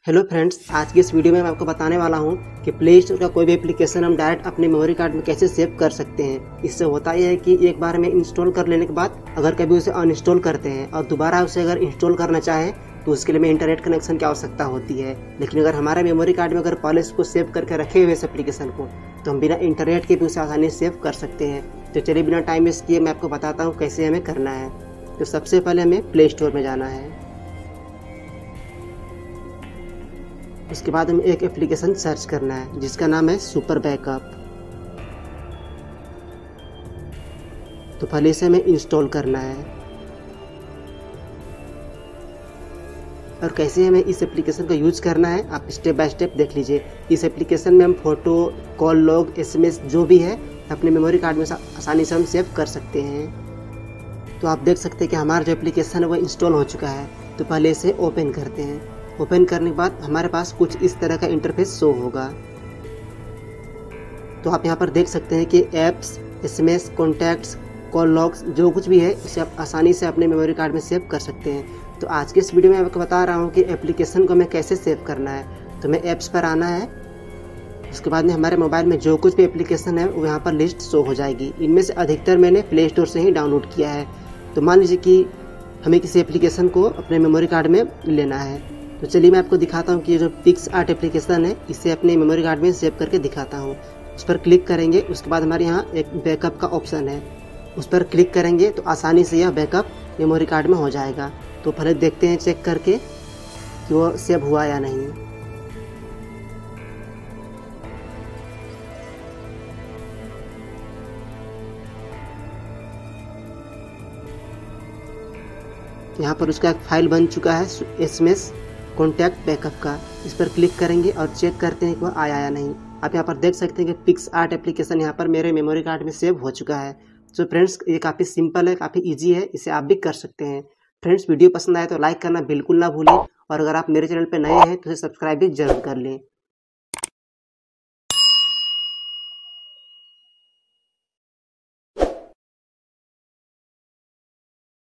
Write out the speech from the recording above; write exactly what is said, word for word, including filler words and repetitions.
Hello friends, आज की इस वीडियो में मैं आपको बताने वाला हूं कि प्ले स्टोर का कोई भी एप्लीकेशन हम डायरेक्ट अपने मेमोरी कार्ड में कैसे सेव कर सकते हैं। इससे होता यह है कि एक बार में इंस्टॉल कर लेने के बाद अगर कभी उसे अनइंस्टॉल करते हैं और दोबारा उसे अगर इंस्टॉल करना चाहें तो उसके लिए हमें इंटरनेट कनेक्शन की आवश्यकता होती है। लेकिन अगर हमारे मेमोरी कार्ड में अगर पहले उसको सेव करके रखे हुए इस एप्लीकेशन को तो हम बिना इंटरनेट के भी उसे आसानी से सेव कर सकते हैं। तो चलिए बिना टाइम वेस्ट किए मैं आपको बताता हूँ कैसे हमें करना है। तो सबसे पहले हमें प्ले स्टोर में जाना है। उसके बाद हमें एक एप्लीकेशन सर्च करना है जिसका नाम है सुपर बैकअप। तो पहले इसे हमें इंस्टॉल करना है। और कैसे हमें इस एप्लीकेशन का यूज करना है आप स्टेप बाय स्टेप देख लीजिए। इस एप्लीकेशन में हम फोटो, कॉल लॉग, एसएमएस जो भी है अपने मेमोरी कार्ड में आसानी से हम सेव कर सकते हैं। तो आप देख सकते हैं कि हमारा जो एप्लीकेशन है वो इंस्टॉल हो चुका है। तो पहले इसे ओपन करते हैं। ओपन करने के बाद हमारे पास कुछ इस तरह का इंटरफेस शो होगा। तो आप यहाँ पर देख सकते हैं कि apps, SMS, contacts, call logs जो कुछ भी है इसे आप आसानी से अपने मेमोरी कार्ड में सेव कर सकते हैं। तो आज के इस वीडियो में आपको बता रहा हूँ कि एप्लीकेशन को हमें कैसे सेव करना है। तो हमें ऐप्स पर आना है। उसके बाद में हमारे मोबाइल में जो कुछ भी एप्लीकेशन है वो यहाँ पर लिस्ट शो हो जाएगी। इनमें से अधिकतर मैंने प्ले स्टोर से ही डाउनलोड किया है। तो मान लीजिए कि हमें किसी एप्लीकेशन को अपने मेमोरी कार्ड में लेना है। तो चलिए मैं आपको दिखाता हूँ कि ये जो पिक्स आर्ट एप्लीकेशन है इसे अपने मेमोरी कार्ड में सेव करके दिखाता हूँ। उस पर क्लिक करेंगे। उसके बाद हमारे यहाँ एक बैकअप का ऑप्शन है, उस पर क्लिक करेंगे तो आसानी से यह बैकअप मेमोरी कार्ड में हो जाएगा। तो पहले देखते हैं चेक करके कि वो सेव हुआ या नहीं। यहाँ पर उसका एक फाइल बन चुका है एसएमएस कॉन्टैक्ट बैकअप का। इस पर क्लिक करेंगे और चेक करते हैं कि वह आया या नहीं। आप यहाँ पर देख सकते हैं कि पिक्स आर्ट एप्लीकेशन यहाँ पर मेरे मेमोरी कार्ड में सेव हो चुका है। तो फ्रेंड्स ये काफ़ी सिंपल है, काफ़ी इजी है, इसे आप भी कर सकते हैं। फ्रेंड्स वीडियो पसंद आए तो लाइक करना बिल्कुल ना भूलें और अगर आप मेरे चैनल पर नए हैं तो इसे सब्सक्राइब भी जरूर कर लें।